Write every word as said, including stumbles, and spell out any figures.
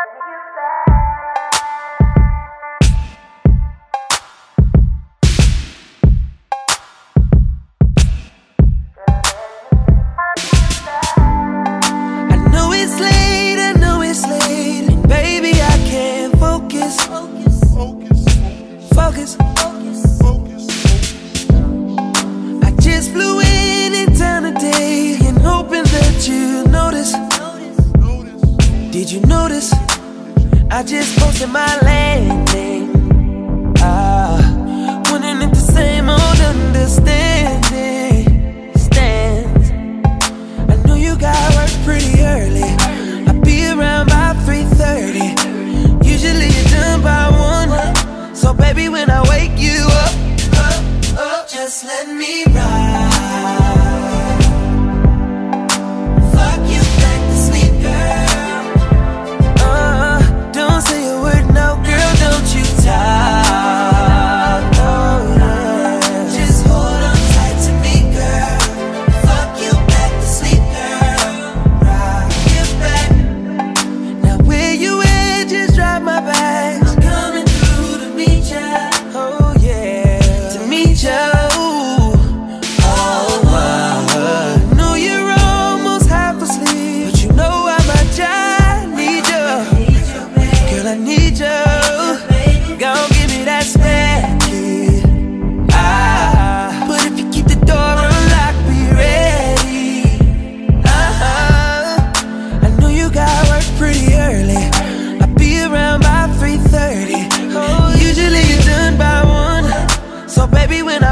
Focus, focus. I just flew in in town today and hoping that you notice. Did you notice? I just posted my landing. Ah, wondering if the same old understanding stands. I know you got work pretty early. I'll be around by three thirty. Usually you're done by one. So baby, when I wake you up, up, up, just let me ride. Fuck you back to sleep, girl. Uh, don't say a word, no, girl, don't you talk. Oh yeah, just hold on tight to me, girl. Fuck you back to sleep, girl. Ride you back. Now where you at? Just drive my back. Oh yeah, to meet you. Oh wow, I know you're almost half asleep, but you know how much I need you. Girl, I need you. Gon' give me that spare key. Ah, but if you keep the door unlocked, be ready. Uh-huh. I know you got work pretty early. I'll be around by three thirty. Usually you're done by one. So baby, when I